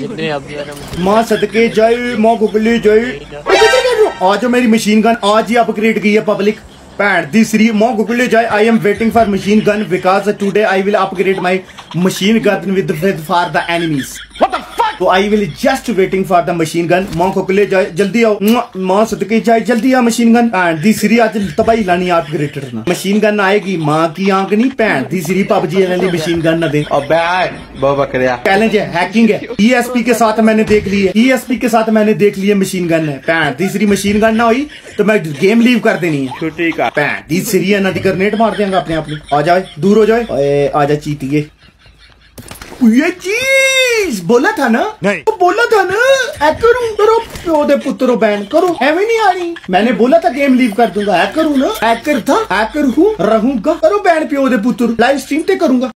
माँ सदके जाए, माँ गुगली जाए। आज मेरी मशीन गन आज ही अपग्रेड की है पब्लिक। पैंट तीसरी माँ गुगली जाए। I am waiting for machine gun because today I will upgrade my machine gun with for the enemies. तो I will just waiting for the machine gun. माँ गुगली जाए जल्दी आओ, माँ सदके जाए जल्दी आ मशीन गन। पैंट तीसरी आज तबाही लानी अपग्रेडेड ना मशीन गन आएगी। माँ की आंख नहीं पैंट तीसरी पबजी वाली मशीन गन न दे। चैलेंज है, हैकिंग है। ESP के साथ मैंने देख ली है, ESP के साथ मैंने देख ली है मशीन गन है। पैंट तीसरी मशीन गन ना हुई तो मैं गेम लीव कर देनी है। ठीक है पैंट तीसरी है ना ग्रेनेड मार देंगे अपने आप में। आ जाए दूर हो जाए, आ जा चीतिए। ये चीज बोला था ना, नहीं तो बोला था ना करूं करो प्यो दे पुत्रो बैन करो, एवं नहीं आ रही। मैंने बोला था गेम लीव कर दूंगा, हैकर हूं ना, हैकर था हैकर हूं रहूंगा। करो बैन प्यो दे पुत्र, लाइव स्ट्रीम पे करूंगा।